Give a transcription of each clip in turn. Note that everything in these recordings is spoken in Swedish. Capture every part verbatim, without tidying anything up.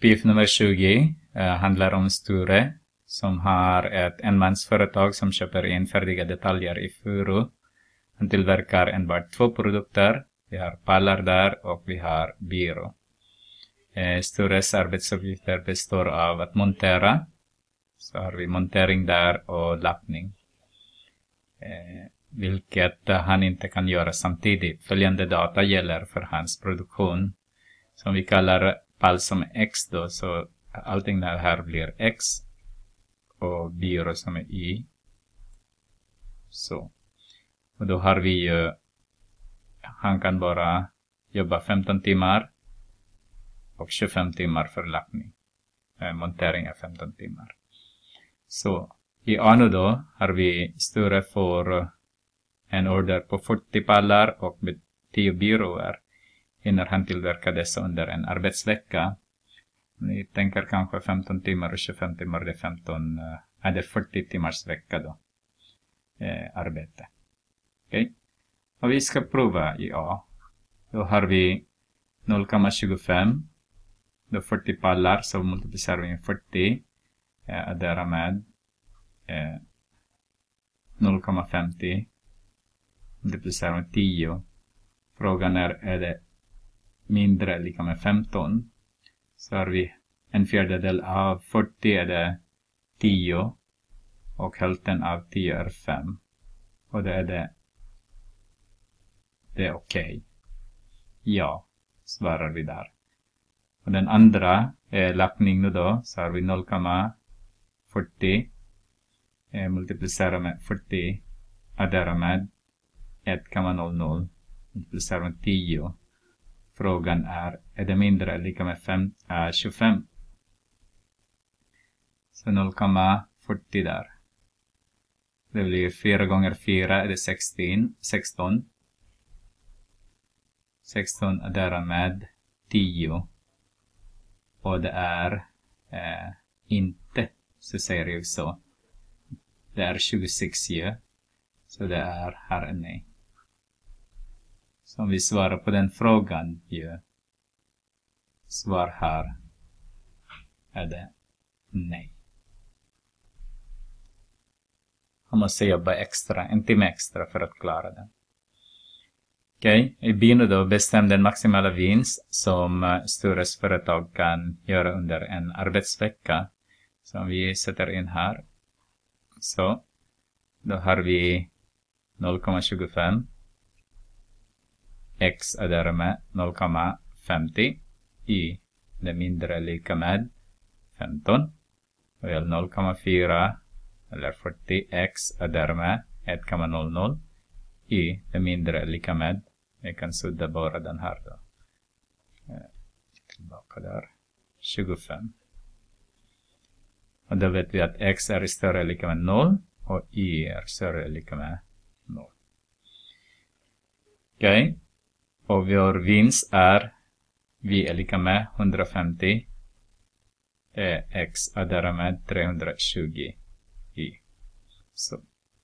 Uppgift nummer tjugo eh, handlar om Sture som har ett enmansföretag som köper in färdiga detaljer i Furu. Han tillverkar enbart två produkter. Vi har pallar där och vi har byrå. Eh, Stures arbetsuppgifter består av att montera. Så har vi montering där och lappning. Eh, vilket han inte kan göra samtidigt. Följande data gäller för hans produktion. Som vi kallar pall som X då. Så allting där här blir X. Och byrå som är Y. Så. Och då har vi ju. Han kan bara jobba femton timmar. Och tjugofem timmar för lappning. Eh, montering är femton timmar. Så i A nu då har vi Sture för en order på fyrtio pallar och med tio byråer. Hinner han tillverka dessa under en arbetsvecka. Ni tänker kanske femton timmar och tjugofem timmar, det är femton, är det fyrtio timmars vecka då. Eh, arbete. Okej. Okay. Och vi ska prova i A. Då har vi noll komma tjugofem. Då fyrtio pallar, så multiplicerar vi med fyrtio. Eh, addera med eh, noll komma femtio. Multiplicerar med tio. Frågan är, är det mindre eller lika med femton? Så har vi en fjärdedel av fyrtio är det tio. Och hälften av tio är fem. Och det är det. Det är okej. Okay. Ja, svarar vi där. Och den andra är lappning nu då. Så har vi noll komma fyrtio. Eh, multiplicera med fyrtio. Addera med ett komma noll noll. Multiplicera med tio. Frågan är, är det mindre eller lika med fem, äh, tjugofem? Så noll komma fyrtio där. Det blir fyra gånger fyra är det sexton. sexton. sexton addera med tio. Och det är eh, inte, så säger jag så. Det är tjugosex ju. Så det är här är nej. Så om vi svarar på den frågan ju. Svar här är det nej. Han måste jobba extra, en timme extra för att klara det. Okej, okay. I B nu då bestäm den maximala vinst som Stures företag kan göra under en arbetsvecka. Som vi sätter in här. Så, då har vi noll komma tjugofem. X är där med noll komma femtio. Y är mindre lika med femton. Och är noll komma fyra eller fyrtio. X är där med ett komma noll noll. Y är mindre lika med. Jag kan sudda bara den här då. Tillbaka där. tjugofem. Och då vet vi att X är större eller lika med noll. Och Y är större eller lika med noll. Okej. Okay. Och vår vinst är V är lika med hundrafemtio. Eh, X är där med trehundratjugo. Y. Så.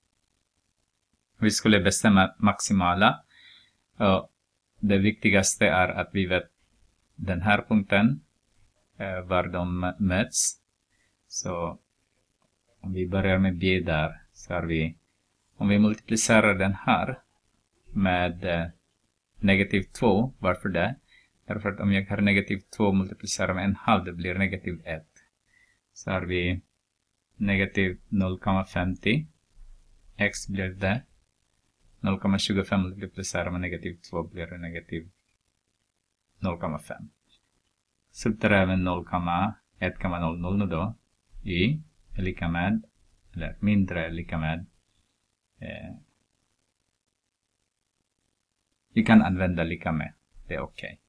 Vi skulle bestämma maximala. Och det viktigaste är att vi vet den här punkten. Eh, var de möts. Så om vi börjar med B där. Så har vi. Om vi multiplicerar den här. Med eh, negativ två. Varför det? Därför att om jag har negativ två multiplicerar med en halv. Det blir negativ ett. Så har vi negativ noll komma femtio. X blir det. noll komma tjugofem multiplicerar med negativ två blir det negativ noll komma fem. Subtraherar även noll komma ett komma noll noll nu då. Y är lika med, eller mindre är lika med. Eh, vi kan använda lika med. Det är okej.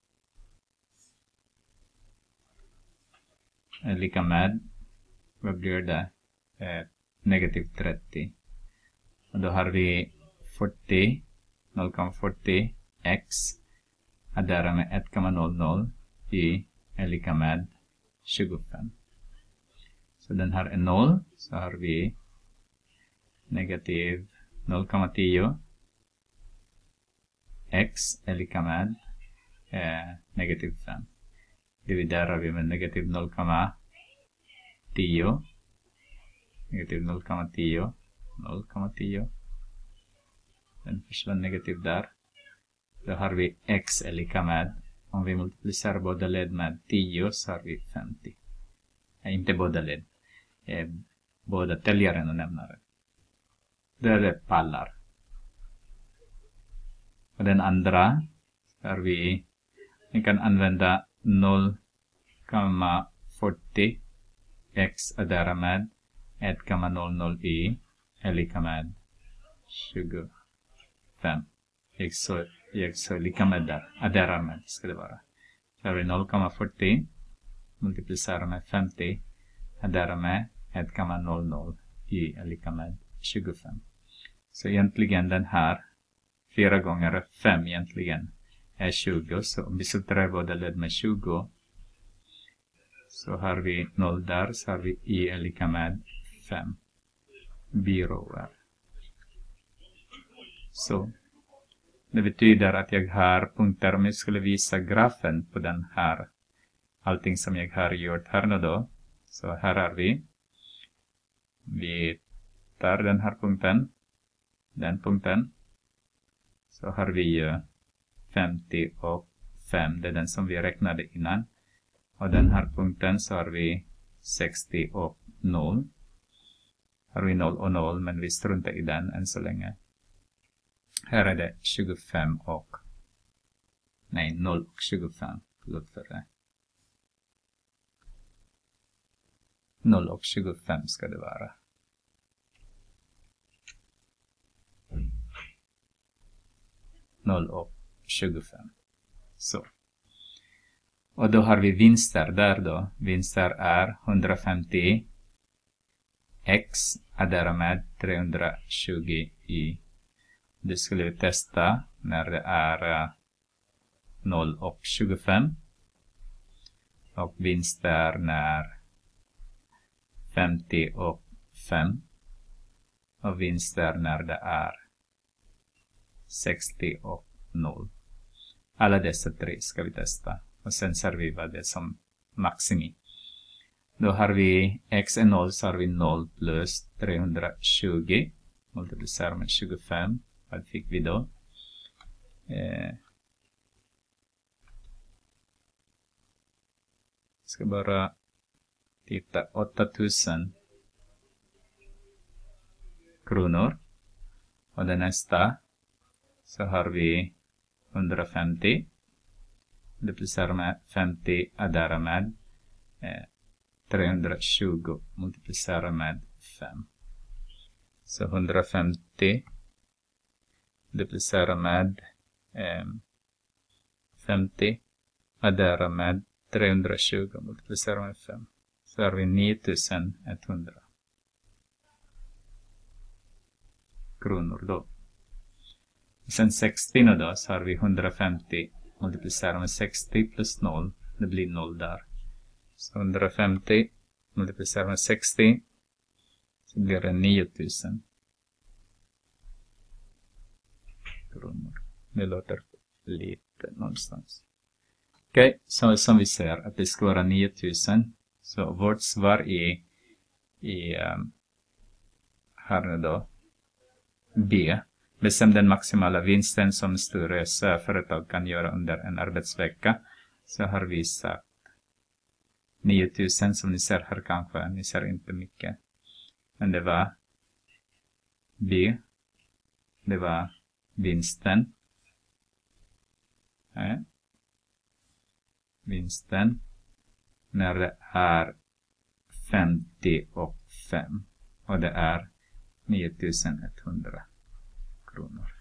Okay. Lika med. Vad blir det? Eh, negativ trettio. Och då har vi fyrtio. noll komma fyrtio. X. Addera med ett komma noll noll. Y är lika med tjugofem. Så den här är noll. Så har vi negativ noll komma tio. X är lika med eh, negativ fem. dividerar vi med negativ noll komma tio. Negativ noll komma tio. noll komma tio. Den försvann negativ där. Då har vi x är lika med, om vi multiplicerar båda led med tio så har vi femtio. Nej, inte båda led. Eh, båda täljaren och nämnaren. Då är det pallar. Och den andra har vi, vi kan använda noll komma fyrtio x addera med ett komma noll noll y är lika med tjugofem. X så, x så lika med där. Addera med ska det vara. Så har vi noll komma fyrtio multiplicerar med femtio. Addera med ett komma noll noll y är lika med tjugofem. Så egentligen den här fyra gånger fem egentligen är tjugo. Så om vi subtraherar båda led med tjugo så har vi noll där, så har vi y är lika med fem biroer. Så det betyder att jag har punkter, om jag skulle visa grafen på den här, allting som jag har gjort här nu då. Så här har vi, vi tar den här punkten, den punkten. Så har vi ju femtio och fem, det är den som vi räknade innan. Och den här punkten så har vi sextio och noll. Har vi noll och noll, men vi struntar i den än så länge. Här är det tjugofem och, nej, noll och tjugofem. Förlåt för det. noll och tjugofem ska det vara. noll och tjugofem. Så. Och då har vi vinster där då. Vinster är hundrafemtio x addera med trehundratjugo y. Det skulle vi testa när det är noll och tjugofem. Och vinster när femtio och fem. Och vinster när det är sextio och noll. Alla dessa tre ska vi testa. Och sen ser vi vad det är som maximi. Då har vi x är noll, så har vi noll plus trehundratjugo. Multiplicerar med tjugofem. Vad fick vi då? Eh, ska bara titta. åttatusen kronor. Och det nästa så har vi hundrafemtio. Multiplicerar med femtio, addera med eh, trehundratjugo. Multiplicerar med fem. Så hundrafemtio. Multiplicerar med eh, femtio. Addera med trehundratjugo. Multiplicerar med fem. Så har vi niotusen etthundra kronor då. Sen sextio då så har vi hundrafemtio. Multiplicerar med sextio plus noll. Det blir noll där. Så hundrafemtio. Multiplicerar med sextio. Så blir det niotusen kronor. Det låter lite någonstans. Okej, okay, så som vi ser att det ska vara niotusen. Så vårt svar är i um, här nu då B. Bestäm den maximala vinsten som större företag kan göra under en arbetsvecka. Så har vi sagt niotusen, som ni ser här kanske. Ni ser inte mycket. Men det var B. Det var vinsten. Ja. Vinsten. När det är femtio och fem. Och det är niotusen etthundra kronor.